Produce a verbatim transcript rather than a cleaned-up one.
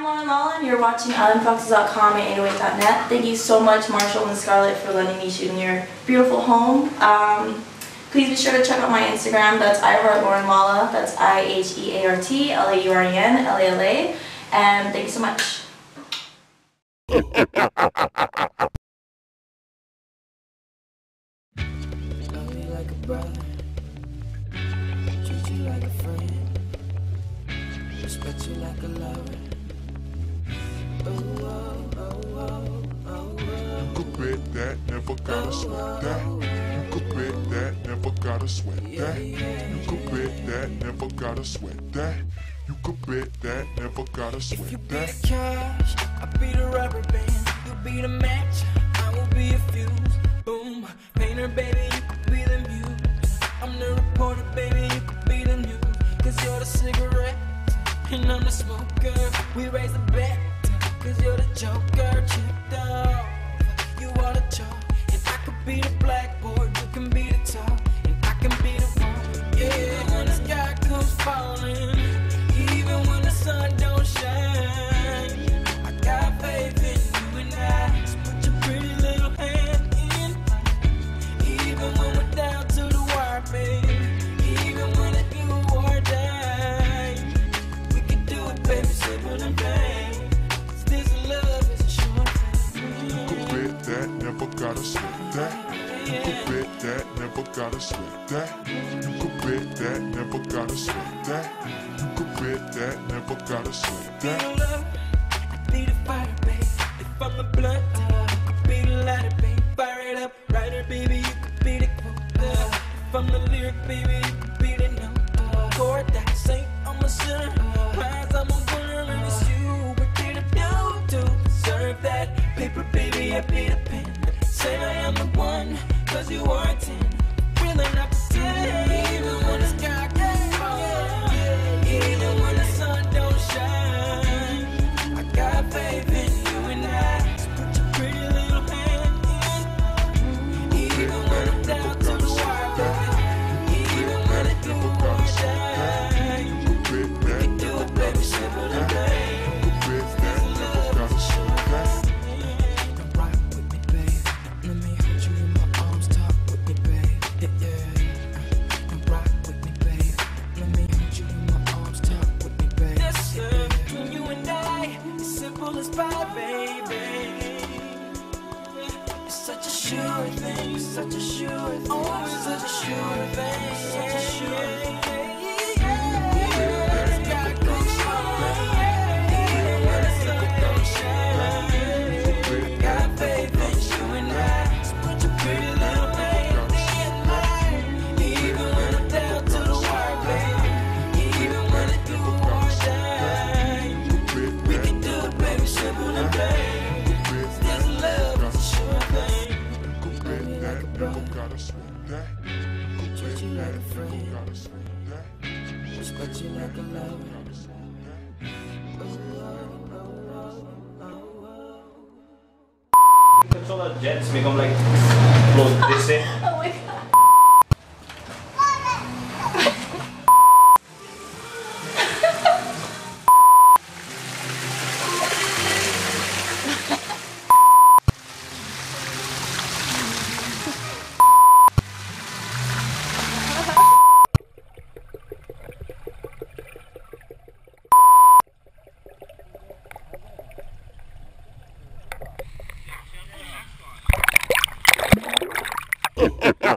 I'm Lauren Lala, and you're watching island foxes dot com and eight oh eight dot net. Thank you so much, Marshall and Scarlett, for letting me shoot in your beautiful home. Um, please be sure to check out my Instagram. That's iHeart Lauren Lala. That's I H E A R T L A U R E N L A L A. And thank you so much. Respect you like a lover. Oh, oh, oh, oh, oh, oh. You could bet that, never gotta sweat that. You could bet that, never gotta sweat that. You could bet that, never gotta sweat that. You could bet that, never gotta sweat that. If you be the cash, I'll be the rubber band. You'll be the match, I will be a fuse. Boom, painter, baby, you could be the muse. I'm the reporter, baby, you could be the news. Cause you're the cigarette and I'm the smoker. We raise the bet, cause you're the joker. Chipped off, you are the chalk. And I could be the blackboard, you can be the top. And I can be the one, yeah. When the sky comes falling, even when the sun don't shine, I got faith in you and I. So put your pretty little hand in mine. Even when we're down to the wire, baby. Even when it's do or die, we can do it, baby, simple and plain. This love is a short thing. You could bet that, never gotta sweat that. You could bet that, never gotta sweat that. You could bet that, never gotta sweat that. You could bet that, never gotta sweat Be that. the love, I be the fire, baby. If I'm the blunt, you could be the lighter, baby. Fire it up, writer, baby, you could be the quote. If I'm the lyric, baby, you could be the note. Chord that ain't on my center. Prize, I'm a winner, and it's you. We're here to do, to serve that paper, baby, I be the pen. Say I am the one, cause you are a ten. Really not pretend, even when the sky gets falling, even when the sun don't shine. I got faith in you and I. So put your pretty little hand in, even when I'm down to the wire, baby. Even when it do or die, we can do it, baby, simple and plain. Bet that, never gotta sweat that. Come rock with me, babe. Let me hold you in my arms, talk with me, babe. Yeah, yeah. Come rock with me, babe. Let me hold you in my arms, talk with me, babe. Yes, sir. You and I, it's simple as pie, baby. It's such a sure thing, it's such a sure thing. Oh, it's such a sure thing, such a sure thing. This guy goes shine, even when the sun don't shine. Got faith in you and I. So put your pretty little hand in mine. Even when I'm down to the wire, baby. Even when it do or die, we can do it, baby, simple and plain. This love is a sure thing. You could bet that, never gotta sweat that. You could Treat you bet like a that, never friend. gotta sweat that. Respect you like a lover. Gotta sweat that. Control the jets become like float this way. Oh my god. Ha ha ha!